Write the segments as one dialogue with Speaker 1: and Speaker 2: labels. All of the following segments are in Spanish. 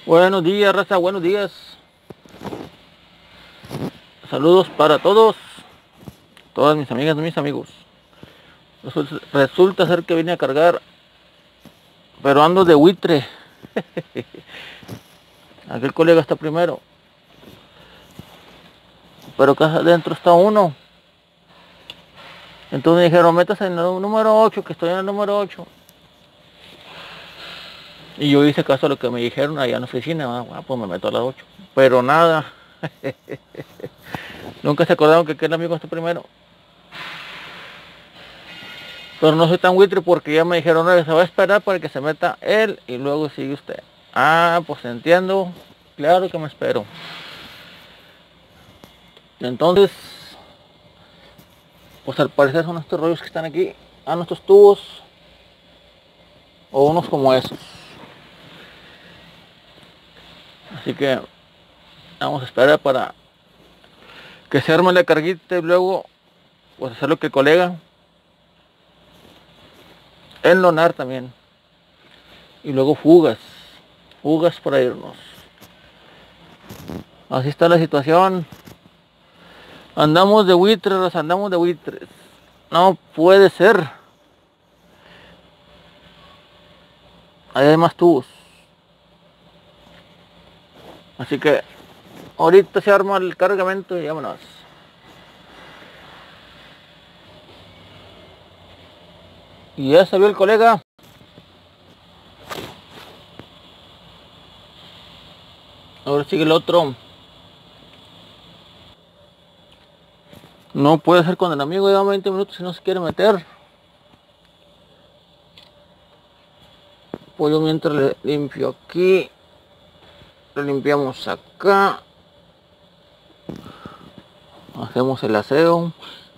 Speaker 1: Buenos días, raza, buenos días. Saludos para todos, todas mis amigas y mis amigos. Resulta ser que vine a cargar, pero ando de buitre. Aquel colega está primero, pero acá adentro está uno. Entonces me dijeron, métase en el número 8, que estoy en el número 8. Y yo hice caso a lo que me dijeron allá en la oficina. Pues me meto a las 8. Pero nada. Nunca se acordaron que aquel amigo está primero. Pero no soy tan buitre porque ya me dijeron, no, se va a esperar para que se meta él y luego sigue usted. Pues entiendo. Claro que me espero. Entonces, pues al parecer son estos rollos que están aquí. Nuestros tubos. O unos como esos. Así que vamos a esperar para que se arme la carguita y luego pues hacer lo que el colega. Enlonar también. Y luego fugas. Fugas para irnos. Así está la situación. Andamos de buitres, andamos de buitres. No puede ser. Ahí hay más tubos. Así que ahorita se arma el cargamento y vámonos. Y ya salió el colega. Ahora sigue el otro. No puede ser cuando el amigo lleva 20 minutos y no se quiere meter. Pues yo mientras le limpio aquí. Le limpiamos acá. Hacemos el aseo.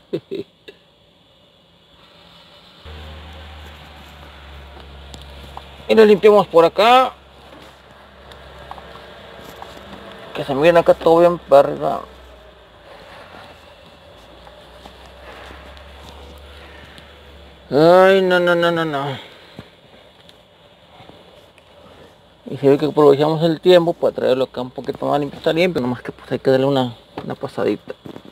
Speaker 1: Y le limpiamos por acá. Que se miren acá todo bien para arriba. Ay, no. Y se ve que aprovechamos el tiempo para traerlo acá un poquito más limpio. Está limpio, nomás que pues hay que darle una pasadita.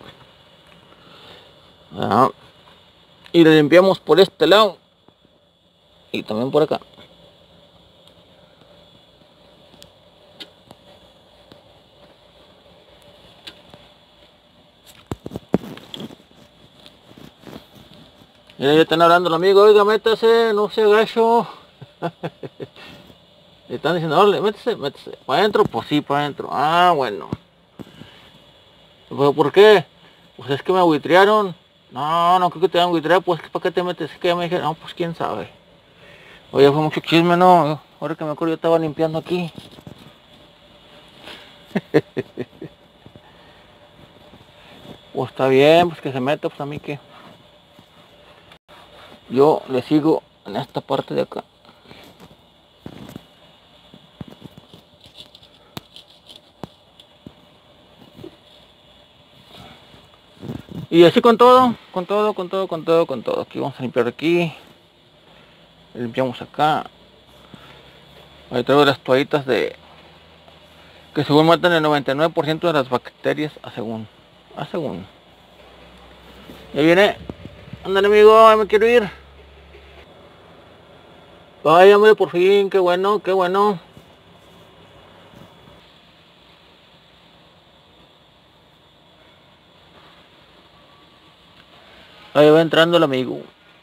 Speaker 1: Y le limpiamos por este lado. Y también por acá. Mira, ya están hablando los amigos, oiga, métase, no se agacho. Le están diciendo, órale, métese. ¿Para adentro? Pues sí, para adentro. Bueno. ¿Pero por qué? Pues es que me agüitrearon. No creo que te van a agüitrear, pues ¿para qué te metes? Es que ya me dijeron, no, pues quién sabe. Oye, fue mucho chisme, ¿no? Ahora que me acuerdo, yo estaba limpiando aquí. Pues está bien, pues que se meta, pues a mí que. Yo le sigo en esta parte de acá. Y así con todo. Aquí vamos a limpiar aquí. Limpiamos acá. Ahí traigo las toallitas que según matan el 99% de las bacterias según. Ya viene. Ándale amigo, ahí me quiero ir. Váyame por fin, qué bueno. Ahí va entrando el amigo.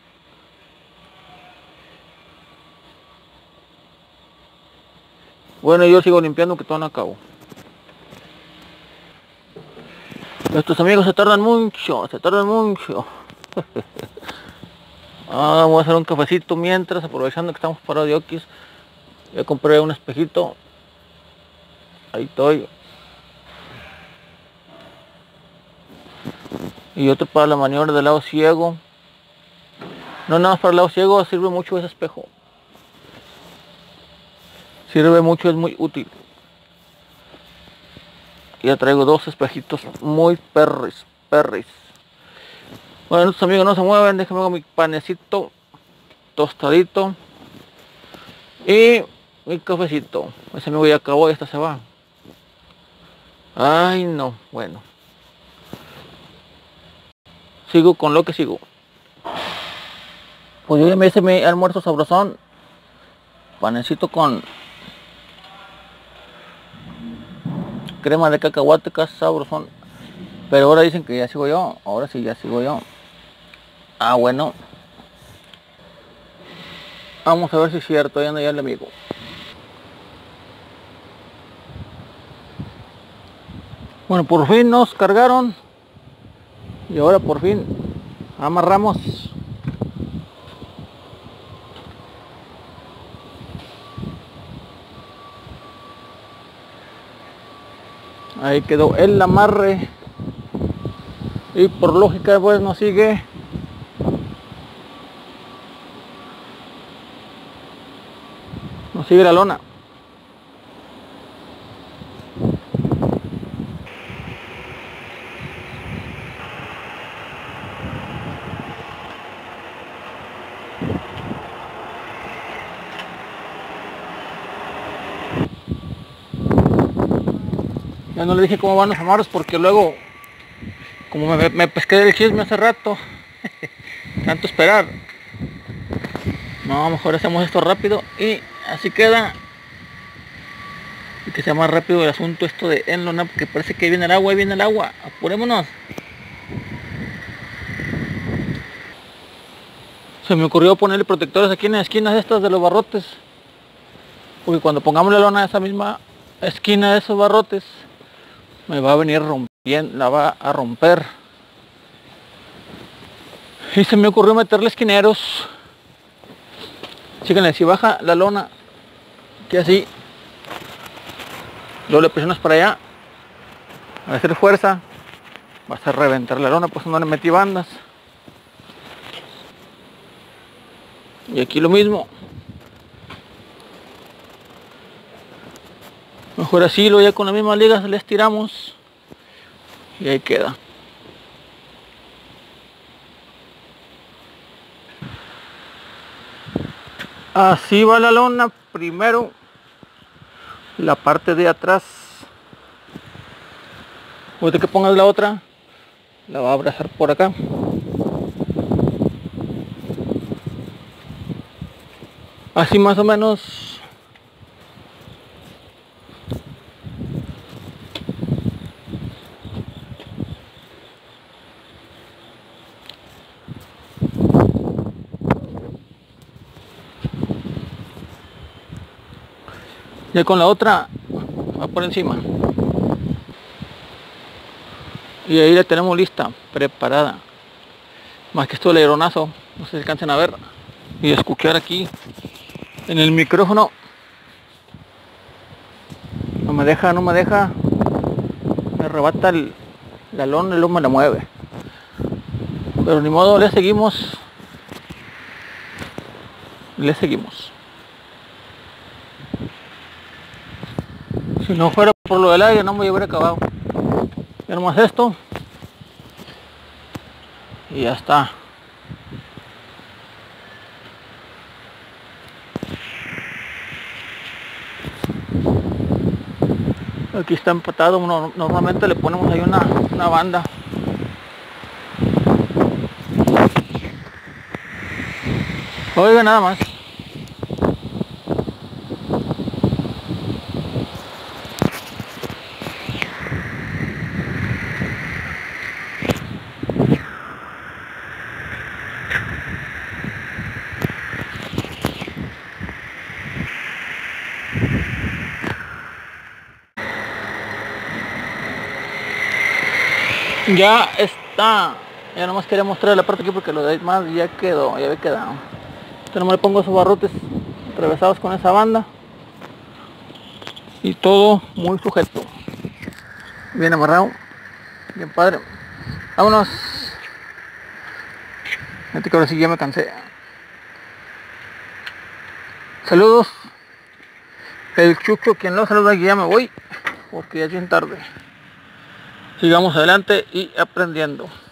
Speaker 1: Bueno, yo sigo limpiando que todo no acabo. Estos amigos se tardan mucho. Voy a hacer un cafecito mientras, aprovechando que estamos parados de oquis. Ya compré un espejito. Ahí estoy. Y otro para la maniobra del lado ciego. No nada más para el lado ciego, sirve mucho ese espejo. Sirve mucho, es muy útil. Ya traigo dos espejitos muy perris. Bueno, estos amigos no se mueven, déjenme hago mi panecito tostadito. Y mi cafecito. Ese amigo ya acabó y esta se va. Ay, no, bueno. Sigo con lo que sigo. Pues yo ya me hice mi almuerzo sabrosón. Panecito con crema de cacahuate, casi sabrosón. Pero ahora dicen que ya sigo yo. Ahora sí, ya sigo yo. Ah, bueno. Vamos a ver si es cierto. Ahí anda ya el amigo. Bueno, por fin nos cargaron. Y ahora por fin amarramos. Ahí quedó el amarre. Y por lógica pues nos sigue la lona. Ya no le dije cómo van los amarros porque luego, como me pesqué del chisme hace rato, tanto esperar. No, mejor hacemos esto rápido y así queda. Y que sea más rápido el asunto esto de enlona, porque parece que viene el agua, ahí viene el agua. Apurémonos. Se me ocurrió ponerle protectores aquí en las esquinas estas de los barrotes. Porque cuando pongamos la lona a esa misma esquina de esos barrotes, me va a venir rompiendo, la va a romper. Y se me ocurrió meterle esquineros. Fíjense, si baja la lona, que así, luego le presionas para allá, a hacer fuerza, vas a reventar la lona, pues no le metí bandas. Y aquí lo mismo. Mejor así, lo ya con la misma liga le estiramos y ahí queda. Así va la lona primero, la parte de atrás. Ahorita que pongas la otra, la va a abrazar por acá. Así más o menos. Ya con la otra va por encima. Y ahí la tenemos lista, preparada. Más que esto del aeronazo, no sé si alcancen a ver y escuchar aquí en el micrófono. No me deja, me arrebata la lona y luego me la mueve. Pero ni modo, le seguimos. Si no fuera por lo del aire no me hubiera acabado. Ya nomás esto y ya está. Aquí está empatado. Normalmente le ponemos ahí una banda. Oiga, nada más. Ya está. Ya nomás quería mostrar la parte aquí porque lo demás ya quedó, ya había quedado. Entonces nomás le pongo esos barrotes atravesados con esa banda. Y todo muy sujeto. Bien amarrado. Bien padre. Vámonos. Fíjate que ahora sí ya me cansé. Saludos. El Chucho, quien lo saluda, aquí ya me voy porque ya es bien tarde. Sigamos adelante y aprendiendo.